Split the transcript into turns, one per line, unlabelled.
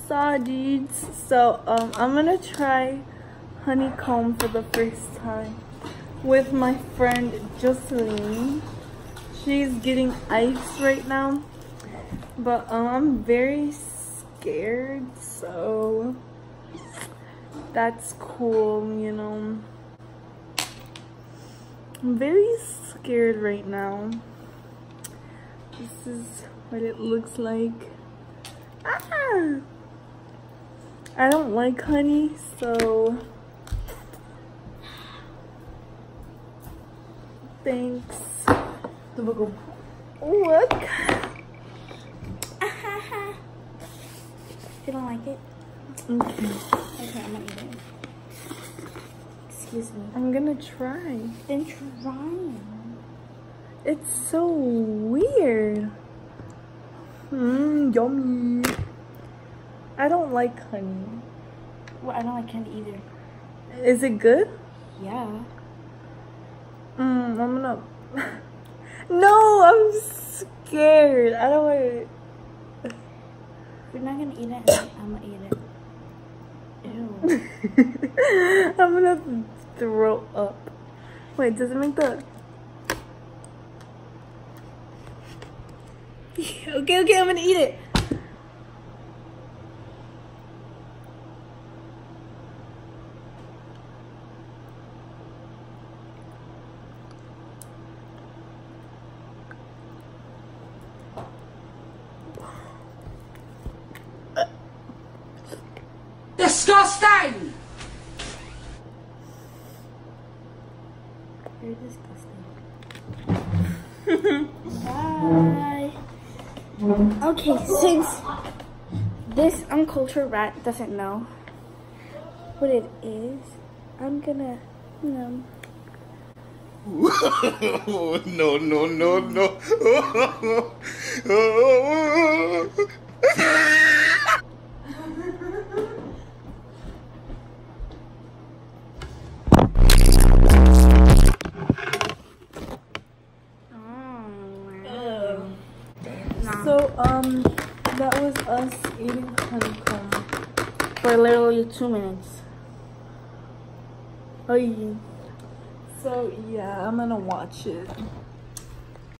saw, dudes. So I'm gonna try honeycomb for the first time with my friend Jocelyn. She's getting ice right now, but I'm very scared, so that's cool, you know. I'm very scared right now. This is what it looks like. Ah! I don't like honey, so thanks. Look.
You don't like it?
Okay.
Okay, I'm gonna eat it. Excuse me.
I'm gonna try.
Then try.
It's so weird. Yummy. I don't like honey.
Well, I don't like candy either.
Is it good?
Yeah.
I'm gonna. No, I'm scared. I don't want it.
If you're not gonna eat it, I'm gonna eat it. Ew.
I'm gonna throw up. Wait, does it make the... Okay, I'm gonna eat it.
Disgusting!
You're disgusting. Bye. Okay, since this uncultured rat doesn't know what it is, I'm gonna, you know.
No, no, no, no.
So, that was us eating honeycomb for literally 2 minutes. Oh, yeah. So, yeah, I'm gonna watch it.